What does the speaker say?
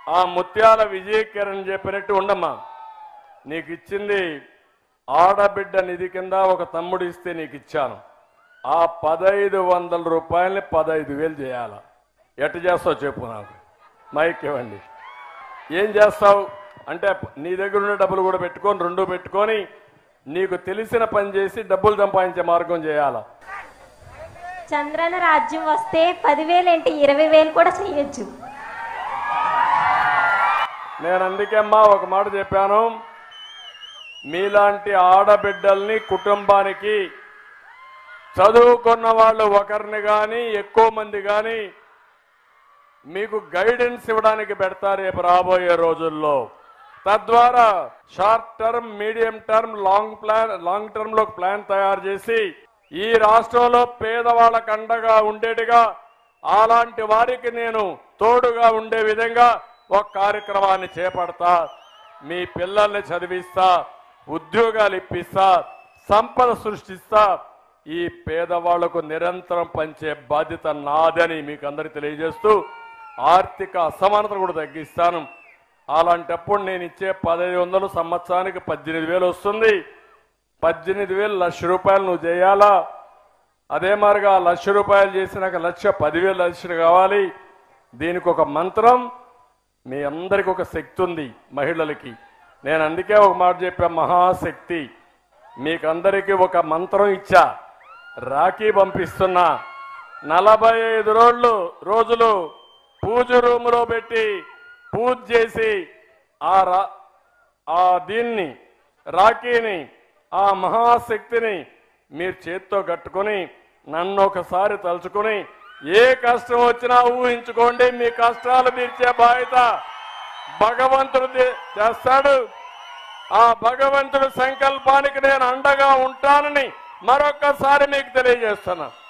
ఆ ముత్యాల విజయకిరణ్ చెప్పినట్టు ఉండమ్మా, నీకు ఇచ్చింది ఆడబిడ్డ నిధి కింద ఒక తమ్ముడు ఇస్తే నీకు ఇచ్చాను. ఆ 1500 రూపాయలని 15,000 చేయాలా? ఎట్టు చేస్తావు చెప్పు, నాకు మైక్ ఇవ్వండి. ఏం చేస్తావు అంటే నీ దగ్గర ఉన్న డబ్బులు కూడా పెట్టుకొని, రెండు పెట్టుకొని నీకు తెలిసిన పని చేసి డబ్బులు సంపాదించే మార్గం చేయాలా? చంద్రన రాజ్యం వస్తే 10,000 ఏంటి 20,000 కూడా చేయొచ్చు. నేను అందుకే అమ్మా ఒక మాట చెప్పాను, మీలాంటి ఆడబిడ్డల్ని కుటుంబానికి చదువుకున్న వాళ్ళు ఒకరిని కానీ ఎక్కువ మంది కానీ మీకు గైడెన్స్ ఇవ్వడానికి పెడతా రేపు రాబోయే రోజుల్లో. తద్వారా short term, medium term, long term లో ప్లాన్ తయారు చేసి ఈ రాష్ట్రంలో పేదవాళ్ళకు అండగా ఉండేట్టుగా, అలాంటి వారికి నేను తోడుగా ఉండే విధంగా ఒక కార్యక్రమాన్ని చేపడతా. మీ పిల్లల్ని చదివిస్తా, ఉద్యోగాలు ఇప్పిస్తా, సంపద సృష్టిస్తా. ఈ పేదవాళ్లకు నిరంతరం పంచే బాధ్యత నాదని మీకు అందరికీ తెలియజేస్తూ ఆర్థిక అసమానతను కూడా తగ్గిస్తాను. అలాంటప్పుడు నేను ఇచ్చే 1500 సంవత్సరానికి 18,000 వస్తుంది. 18,000 లక్ష రూపాయలు నువ్వు చేయాలా? అదే మాదిరిగా 1,00,000 రూపాయలు చేసినాక 10,000 లక్షలు కావాలి. దీనికి ఒక మంత్రం, మీ అందరికి ఒక శక్తి ఉంది మహిళలకి. నేను అందుకే ఒక మాట చెప్పా, మహాశక్తి. మీకందరికీ ఒక మంత్రం ఇచ్చా, రాఖీ పంపిస్తున్నా. 45 రోజులు పూజ రూములో పెట్టి పూజ చేసి ఆ దీన్ని రాఖీని, ఆ మహాశక్తిని మీరు చేత్తో కట్టుకొని నన్ను ఒకసారి తలుచుకొని ఏ కష్టం వచ్చినా ఊహించుకోండి, మీ కష్టాలు తీర్చే బాధ్యత భగవంతుడు చేస్తాడు. ఆ భగవంతుడి సంకల్పానికి నేను అండగా ఉంటానని మరొక్కసారి మీకు తెలియజేస్తున్నా.